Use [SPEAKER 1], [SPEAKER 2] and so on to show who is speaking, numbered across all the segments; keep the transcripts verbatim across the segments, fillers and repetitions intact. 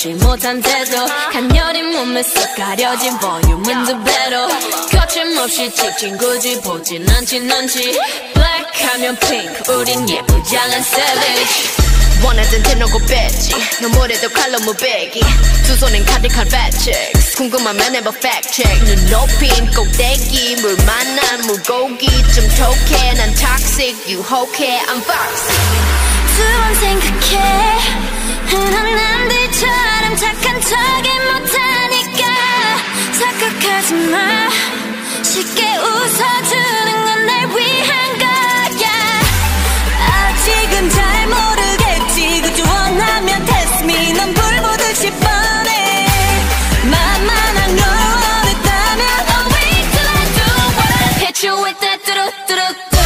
[SPEAKER 1] 멈추지 못한 태도 간녀린 몸에 쏙 가려진 볼륨은 두 배로 거침없이 찍힌 굳이 보진 않진 않지 Black 하면 pink 우린 예쁘장한 savage
[SPEAKER 2] 원하던 대놓고 뺐지 너무래도 칼로 무배기 두 손엔 카디칼 배치ks 궁금하면 해봐 fact check 눈 높인 꼭대기 물 만난 물고기 좀 톡해 난 toxic 유혹해 I'm fox
[SPEAKER 3] 두 번 생각해 흔한 남들처럼 착한 척이 못하니까 착각하지 마 쉽게 웃어주는 건 날 위한 거야 아직은 잘 모르겠지 그저 원하면 test me 넌 불 보듯이 뻔해 만만한 걸 원했다면 I'll wait till I do what I hit you with that 뚜루뚜루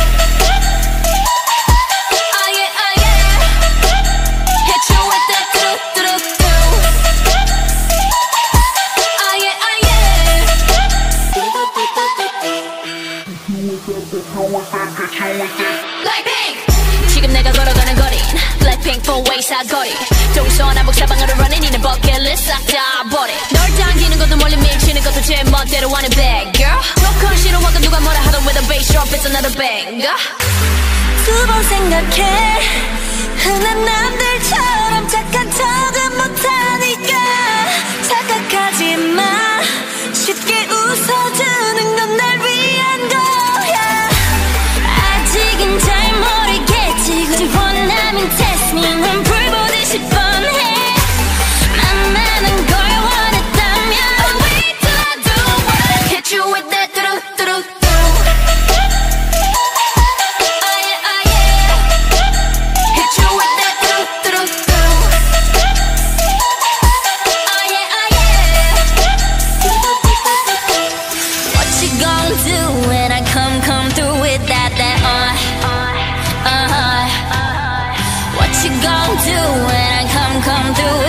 [SPEAKER 1] 지금 내가 걸어가는 거린 Blackpink four-way 사거리 동서남북 사방으로 running 이는 버킷리스트 싹 다 버려 널 당기는 것도 멀리 밀치는 것도 제 멋대로 하는 bad girl 조건 싫어하고 누가 뭐라 하던 with a bass drop it's another banger
[SPEAKER 3] 두 번 생각해 흔한 남들처럼 착한 척은 못하니까 착각하지 마 쉽게 웃어주는 건 날 위한 거야 아직은 잘 모르겠지 굳이 원하면 test me 넌 불 보듯이 뻔해 만만한 걸 원했다면 I'll wait till I do what I hit you with that 뚜루뚜루 Come, come through with that, that, uh, uh, uh, what you gon' do when I come, come through